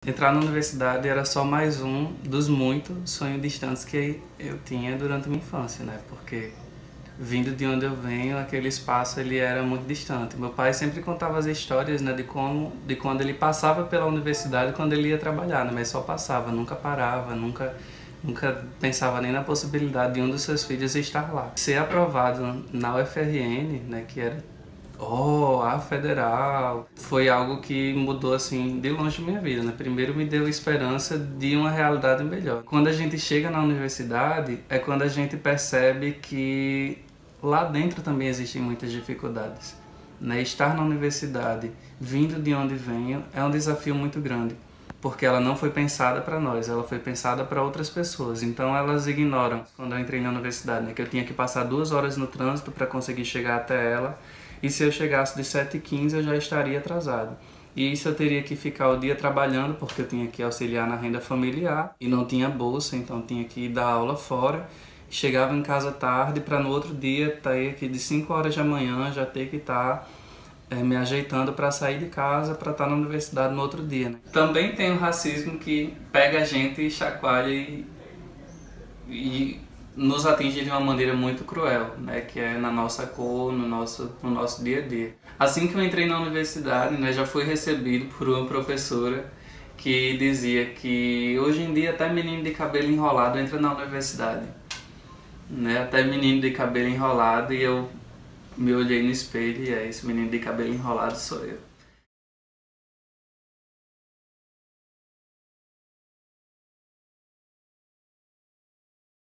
Entrar na universidade era só mais um dos muitos sonhos distantes que eu tinha durante a minha infância, né? Porque vindo de onde eu venho, aquele espaço ele era muito distante. Meu pai sempre contava as histórias, né, de quando ele passava pela universidade, quando ele ia trabalhar, né? Mas só passava, nunca parava, nunca pensava nem na possibilidade de um dos seus filhos estar lá. Ser aprovado na UFRN, né, que era a federal, foi algo que mudou assim de longe a minha vida, né? Primeiro me deu esperança de uma realidade melhor. Quando a gente chega na universidade é quando a gente percebe que lá dentro também existem muitas dificuldades, né? Estar na universidade, vindo de onde venho, é um desafio muito grande, porque ela não foi pensada para nós, ela foi pensada para outras pessoas. Então elas ignoram, quando eu entrei na universidade, né, que eu tinha que passar 2 horas no trânsito para conseguir chegar até ela, e se eu chegasse de 7h15 eu já estaria atrasado. E isso eu teria que ficar o dia trabalhando, porque eu tinha que auxiliar na renda familiar, e não tinha bolsa, então tinha que dar aula fora. Chegava em casa tarde para no outro dia ter aqui de 5 horas da manhã já ter que estar me ajeitando para sair de casa para estar na universidade no outro dia, né? Também tem o racismo que pega a gente e chacoalha e nos atinge de uma maneira muito cruel, né? Que é na nossa cor, no nosso dia a dia. Assim que eu entrei na universidade, né, já fui recebido por uma professora que dizia que hoje em dia até menino de cabelo enrolado entra na universidade, né? Até menino de cabelo enrolado, e eu me olhei no espelho e esse menino de cabelo enrolado sou eu.